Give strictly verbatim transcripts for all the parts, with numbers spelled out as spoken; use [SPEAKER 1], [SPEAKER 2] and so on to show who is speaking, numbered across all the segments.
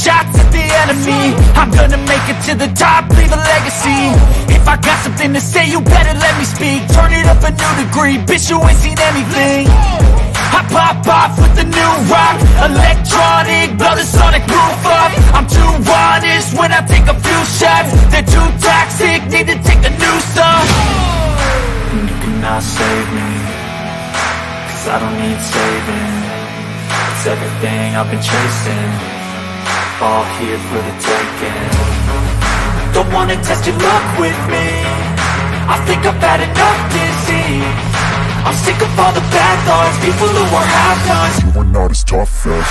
[SPEAKER 1] shots at the enemy. I'm gonna make it to the top, leave a legacy. If I got something to say, you better let me speak. Turn it up a new degree, bitch, you ain't seen anything. I pop off with the new rock, electronic, blow the sonic roof up. I'm too honest when I take a few shots. They're too toxic, need to take a new stop. And you cannot save me, cause I don't need saving. It's everything I've been chasing, all here for the taking. Don't wanna test your luck with me, I think I've had enough disease. I'm sick of all the bad thoughts, people who are half-nots. You are not as tough as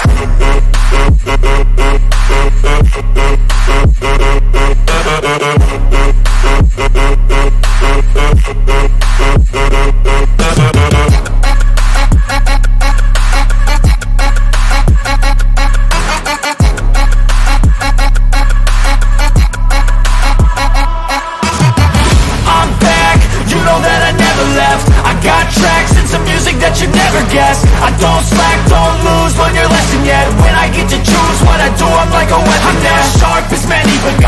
[SPEAKER 1] I'm back, you know that I never left. I got tracks and some music that you never guess. I don't slack, don't lose, learn your lesson yet. When I get to choose what I do, I'm like a weapon. I'm not sharp as many, but